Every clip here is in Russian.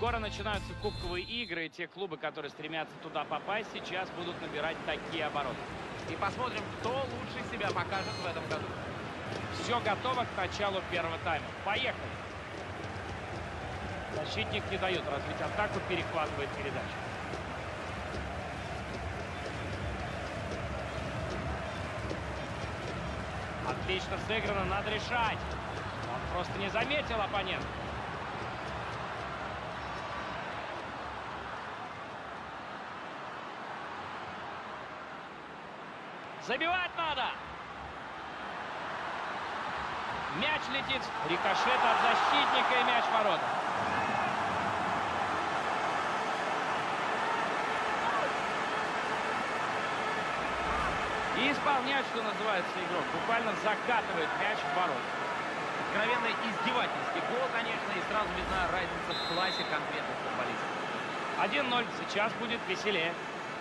Скоро начинаются кубковые игры, и те клубы, которые стремятся туда попасть, сейчас будут набирать такие обороты. И посмотрим, кто лучше себя покажет в этом году. Все готово к началу первого тайма. Поехали! Защитник не дает развить атаку, перехватывает передачу. Отлично сыграно, надо решать. Он просто не заметил оппонента. Забивать надо! Мяч летит, рикошет от защитника и мяч в ворота. И исполняет, что называется, игрок. Буквально закатывает мяч в ворота. Откровенно издевательский гол, конечно, и сразу видна разница в классе конкретных футболистов. 1-0. Сейчас будет веселее.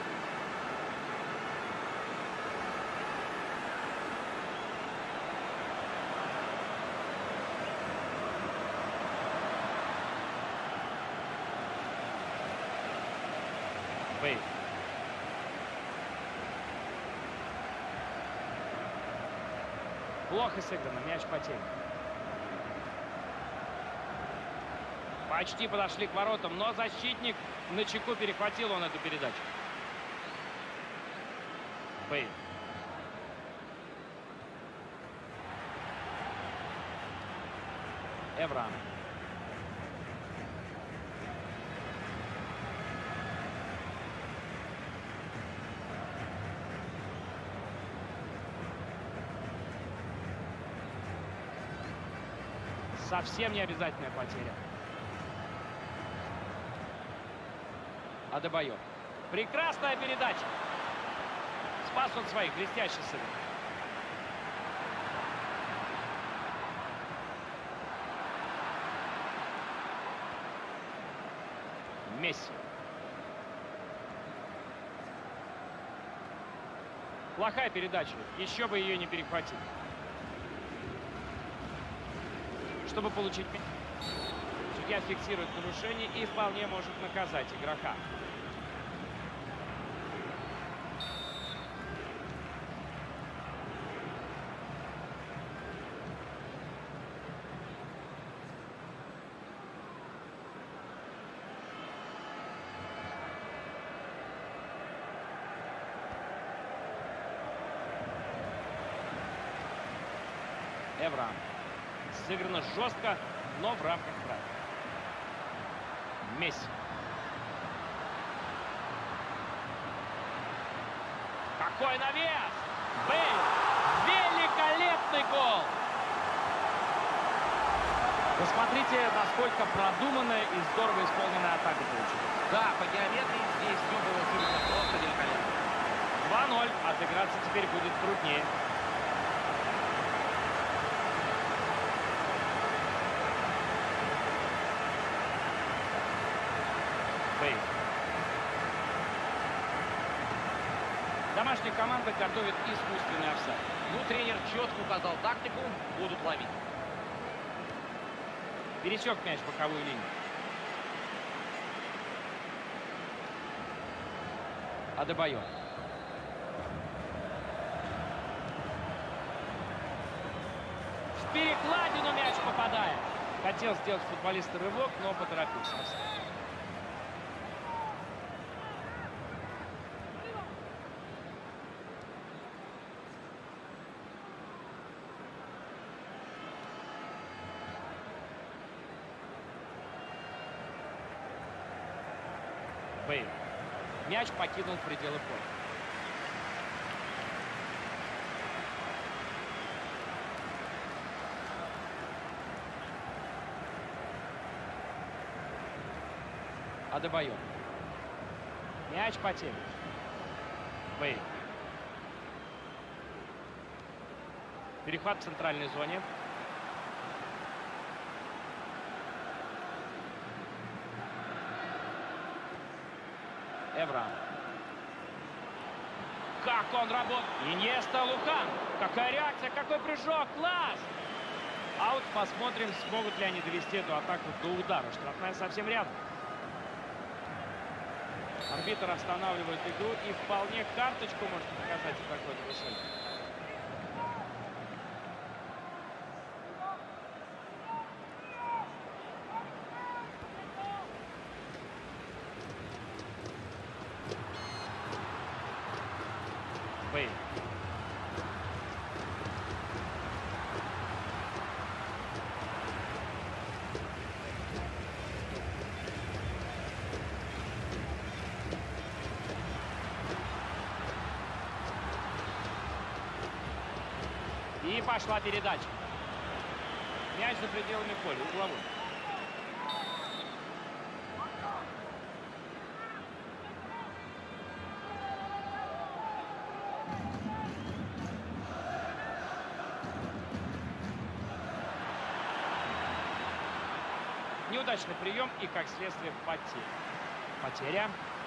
Бейл. Плохо сыграно, мяч потерян. Почти подошли к воротам, но защитник на чеку, перехватил он эту передачу. Бейл. Эврам. Совсем не обязательная потеря. Адебайор. Прекрасная передача. Спас он своих, блестяще сыграл. Месси. Плохая передача. Еще бы ее не перехватить. Чтобы получить мяч. Судья фиксирует нарушение и вполне может наказать игрока. Эврам. Сыграно жестко, но в рамках правил. Месси. Какой навес! Бейл! Великолепный гол! Посмотрите, насколько продуманная и здорово исполненная атака получилась. Да, по геометрии здесь все было сыграно просто великолепно. 2-0. Отыграться теперь будет труднее. Домашняя команда готовит искусственный офсайд. Ну, тренер четко указал тактику, будут ловить. Пересек мяч боковую линию. Адебайор. В перекладину мяч попадает. Хотел сделать футболист рывок, но поторопился. Бейл. Мяч покинул пределы поля. Адебайор. Мяч потерян. Бейл. Перехват в центральной зоне. Эврам. Как он работает. Иньеста, Лухан. Какая реакция, какой прыжок. Класс! Аут. Посмотрим, смогут ли они довести эту атаку до удара. Штрафная совсем рядом. Арбитр останавливает игру и вполне карточку может показать за такое нарушение. Бейл. И пошла передача. Мяч за пределами поля, угловой. Неудачный прием и, как следствие, потеря.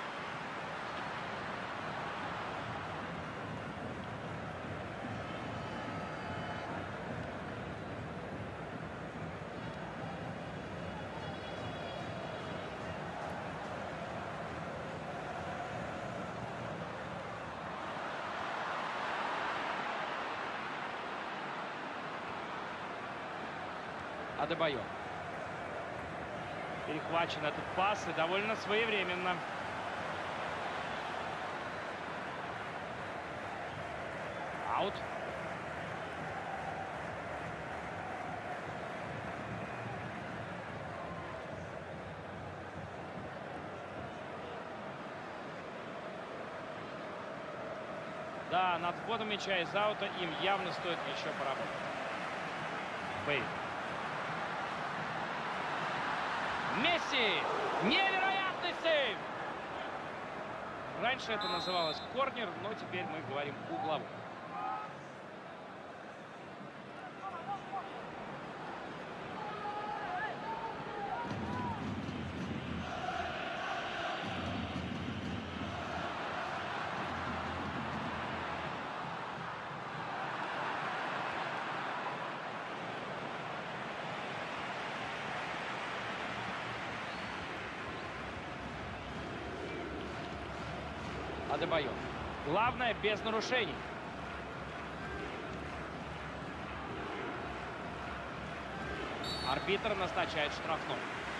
Адебайор. Перехвачен этот пас и довольно своевременно. Аут. Да, над вводом мяча из аута им явно стоит еще поработать. Бейл. Месси! Невероятный сейв! Раньше это называлось корнер, но теперь мы говорим угловой. Адебайор. Главное, без нарушений. Арбитр назначает штрафной.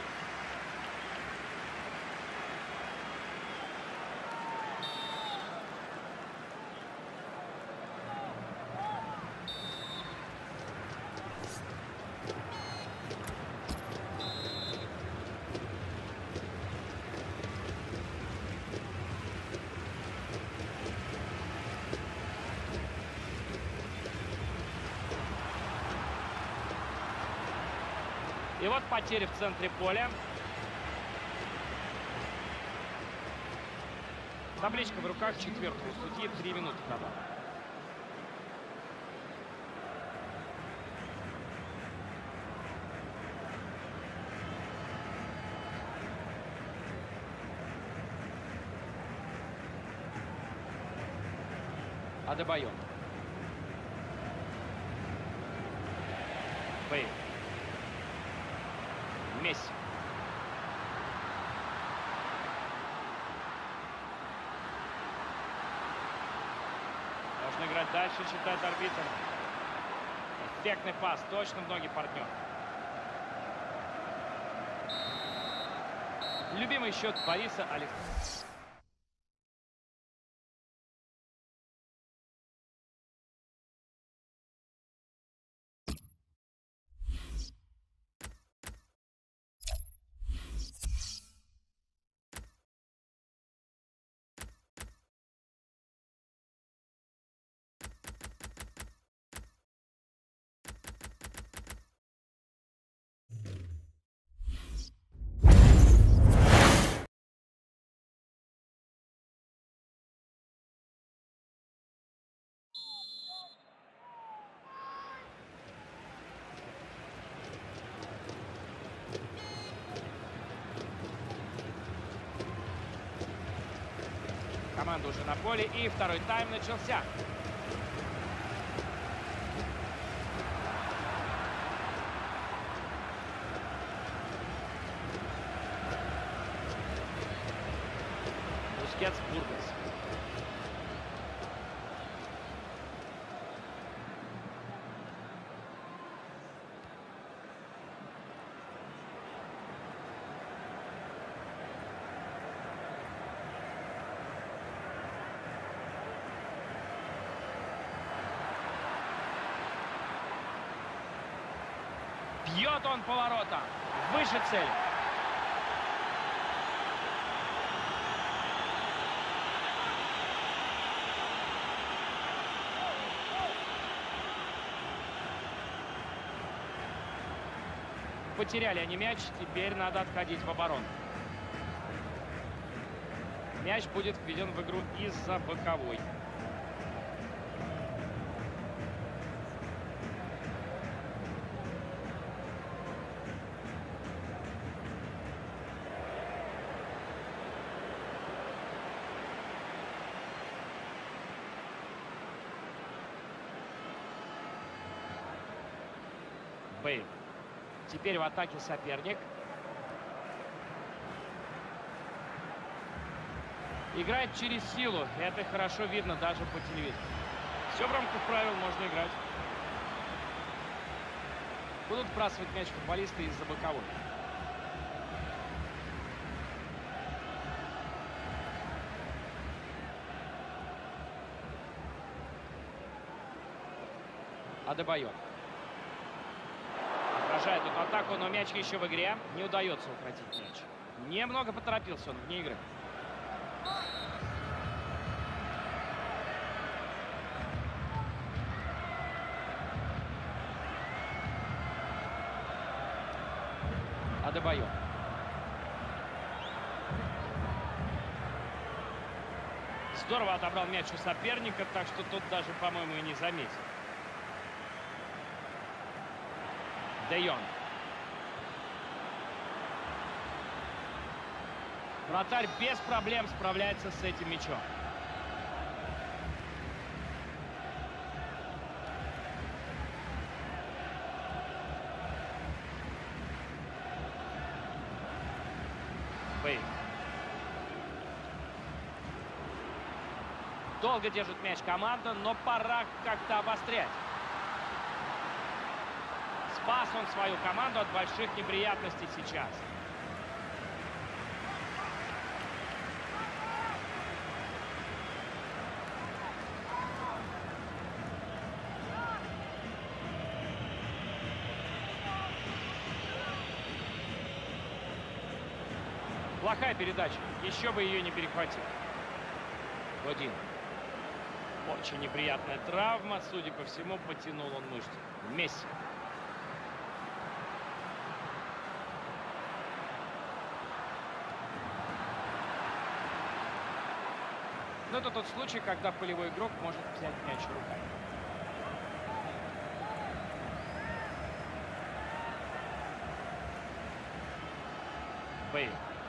И вот потери в центре поля. Табличка в руках четвертого судьи. 3 минуты добавок. Адебайор. Бейл. Месси. Можно играть дальше, считает арбитр. Эффектный пас, точно в ноги партнера. Любимый счет Бориса Александровича. Команда уже на поле, и второй тайм начался. Бьет он поворотом. Выше цели. Потеряли они мяч. Теперь надо отходить в оборону. Мяч будет введен в игру из-за боковой. Бейл. Теперь в атаке соперник. Играет через силу. Это хорошо видно даже по телевизору. Все в рамках правил, можно играть. Будут вбрасывать мяч футболисты из-за боковой. Адебайор. Отражает эту атаку, но мяч еще в игре. Не удается укротить мяч. Немного поторопился он вне игры. Адебайор. Здорово отобрал мяч у соперника, так что тот даже, по-моему, и не заметил. Де Йонг. Вратарь без проблем справляется с этим мячом. Бейл. Долго держит мяч команда, но пора как-то обострять. Спас он свою команду от больших неприятностей сейчас. Плохая передача. Еще бы ее не перехватил. Годин. Очень неприятная травма. Судя по всему, потянул он мышцу. Месси. Но это тот случай, когда полевой игрок может взять мяч руками. Бейл.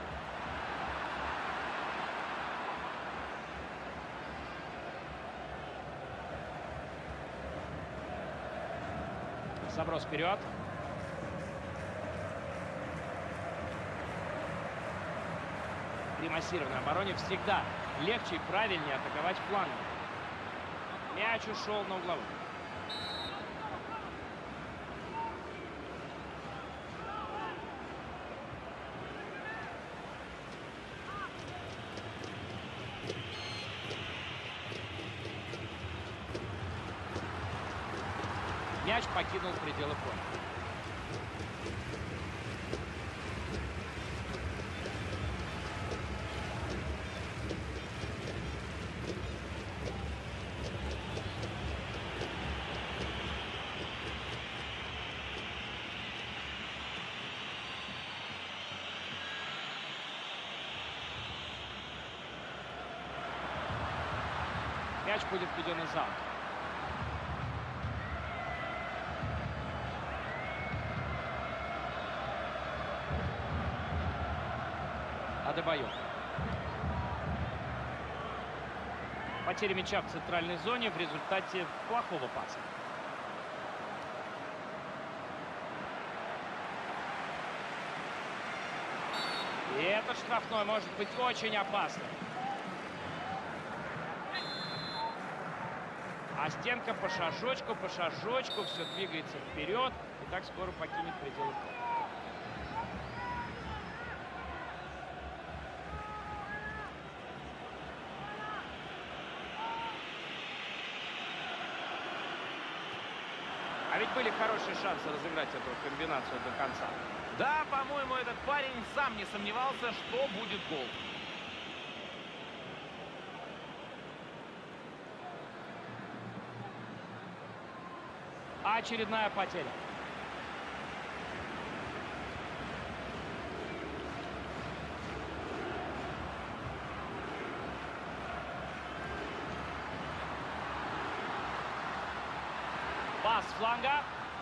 Заброс вперед. При массированной обороне всегда легче и правильнее атаковать флангом. Мяч ушел на угловой. Мяч покинул пределы поля. Мяч будет введен из аута. Адебайор. Потеря мяча в центральной зоне в результате плохого паса. И этот штрафной может быть очень опасным. А стенка по шажочку все двигается вперед и так скоро покинет пределы поля. А ведь были хорошие шансы разыграть эту комбинацию до конца. Да, по-моему, этот парень сам не сомневался, что будет гол. Очередная потеря. Пас с фланга.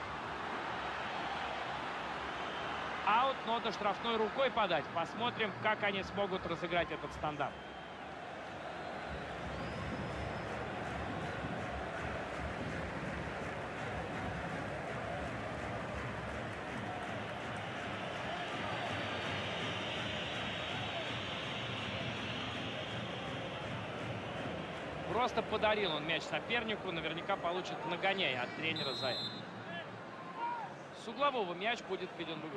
Аут, но до штрафной рукой подать. Посмотрим, как они смогут разыграть этот стандарт. Просто подарил он мяч сопернику. Наверняка получит нагоняй от тренера за это. С углового мяч будет введен в игру.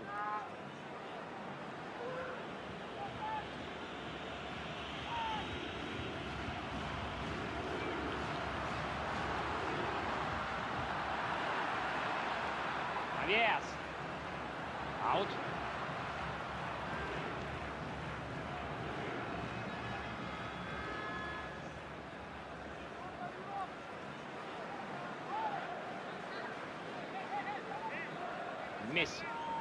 Навес. Аут. Месси.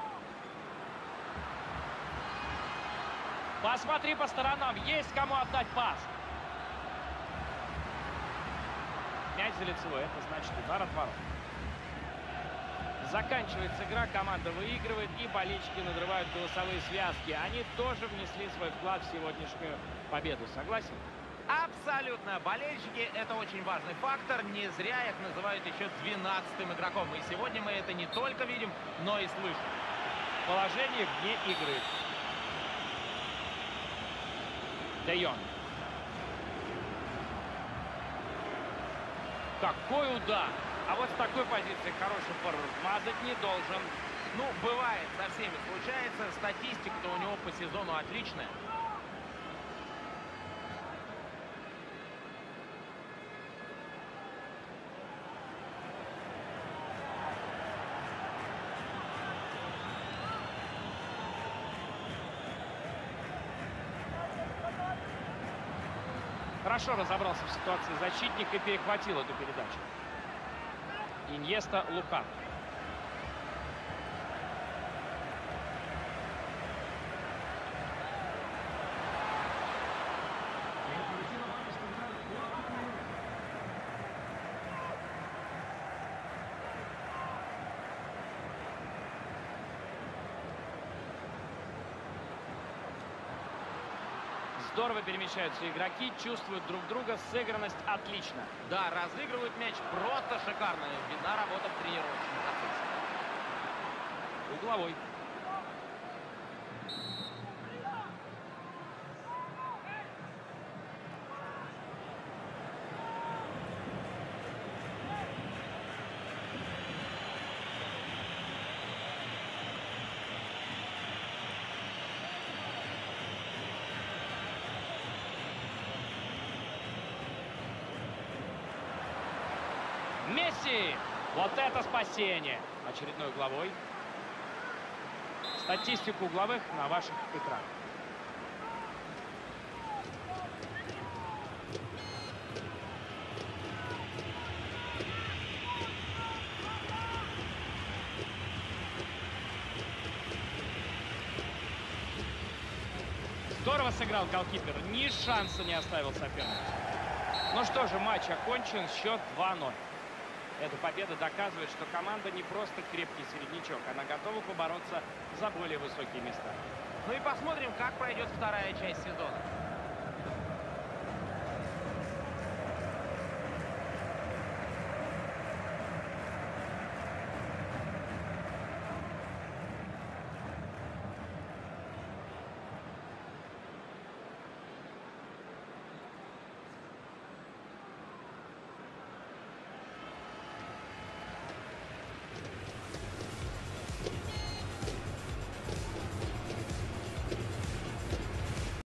Посмотри по сторонам. Есть кому отдать пас. Мяч за лицевой. Это значит удар от ворот. Заканчивается игра. Команда выигрывает. И болельщики надрывают голосовые связки. Они тоже внесли свой вклад в сегодняшнюю победу. Согласен? Абсолютно. Болельщики — это очень важный фактор. Не зря их называют еще 12-м игроком. И сегодня мы это не только видим, но и слышим. Положение вне игры. Де Йонг. Какой удар! А вот с такой позиции хороший форвард мазать не должен. Ну, бывает, со всеми случается. Статистика-то у него по сезону отличная. Хорошо разобрался в ситуации защитник и перехватил эту передачу. Иньеста, Лукан. Здорово перемещаются игроки, чувствуют друг друга, сыгранность отлично. Да, разыгрывают мяч просто шикарно. Видна работа в тренировочном процессе. Угловой. Месси! Вот это спасение! Очередной угловой. Статистику угловых на ваших экранах. Здорово сыграл голкипер. Ни шанса не оставил сопернику. Ну что же, матч окончен. Счет 2-0. Эта победа доказывает, что команда не просто крепкий середнячок. Она готова побороться за более высокие места. Ну и посмотрим, как пройдет вторая часть сезона.